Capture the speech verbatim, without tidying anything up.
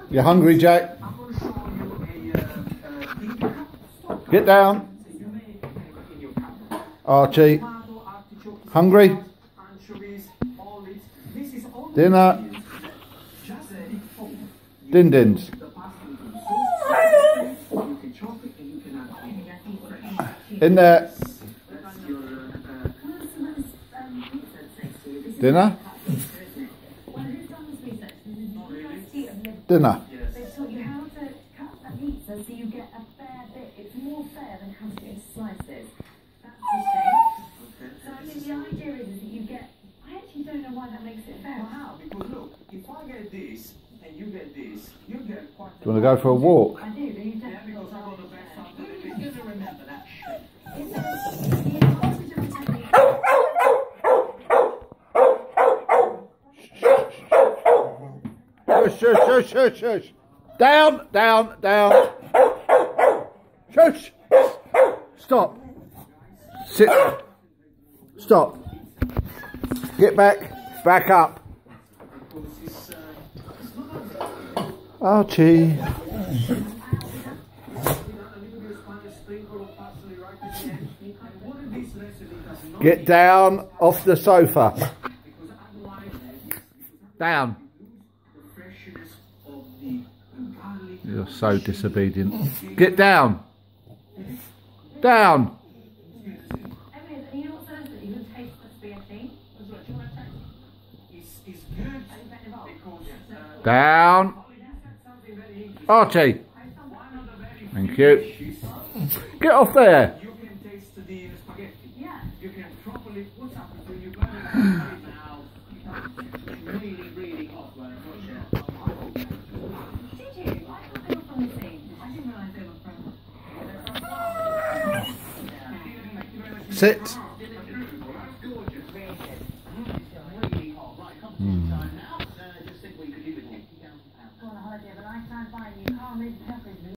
You hungry, Jack? Get down. Archie. Hungry? Dinner. Din dins. In there. Dinner? Dinner. They taught you how to cut a pizza so you get a fair bit. It's more fair than cutting it in slices. That's the thing. So I think the idea is that you get... I actually don't know why that makes it fair. Wow, because look, if I get this and you get this, you get quite... Do you want to go for a walk? I do, but you Yeah, definitely... because I got the best time. You're going to remember that shit. Is there the advantage of a technique? Shush, shush, shush, shush, shush. Down, down, down. Shush. Stop. Sit. Stop. Get back. Back up. Archie. Get down off the sofa. Down. You're so disobedient. Get down. Down. Down. Archie. Thank you. Get off there. You can taste the spaghetti. Yeah. You can properly... What's happened to you? Now, really, really hot. Did you? I thought they were from the scene. I didn't realise they were from... Sit. Go on a holiday of a lifetime, fine. You can't live perfectly.